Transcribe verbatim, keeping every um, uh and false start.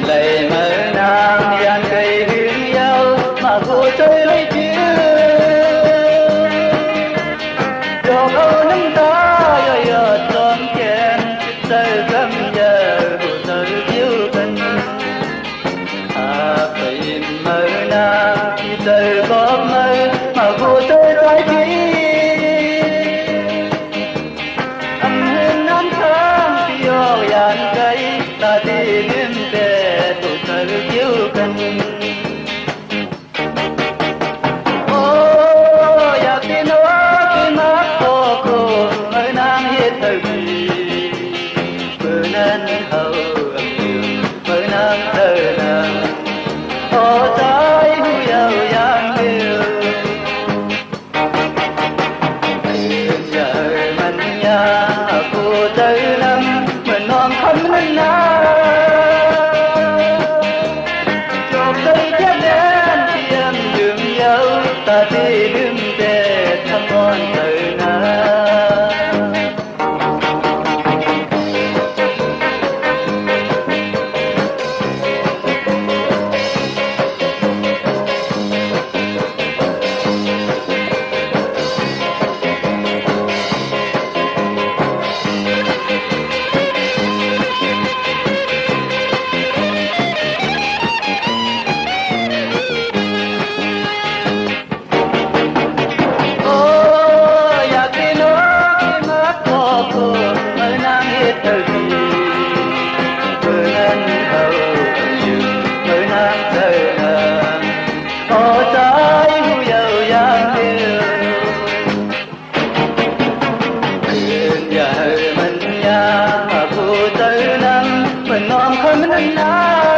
lệ mơ nàng dàn cây hương nhau mà cô chơi lấy chiếc cho câu nắm ta giờ giờ tròn chèn đời cấm giờ cô đời yêu tình à phải mơ nàng khi đời có mơ mà cô chơi lấy chiếc âm hương năm tháng phiêu dàn cây ta đi đêm về tôi đời yêu tình ô ya tin ô tin mắt cô cô ơi nàng hết thời kỳ bữa nan hậu âm yêu bữa nan thơ nàng ô trái hu giàu giang yêu giờ mình nhà cô tới năm mình non không nên na ta đi đứng về thăm con đời na thời kỳ bữa nan hậu yêu bữa nan thơ nàng ô trái hu giàu giang yêu tiền giờ mình nhà mà cô tới năm mình non không nên na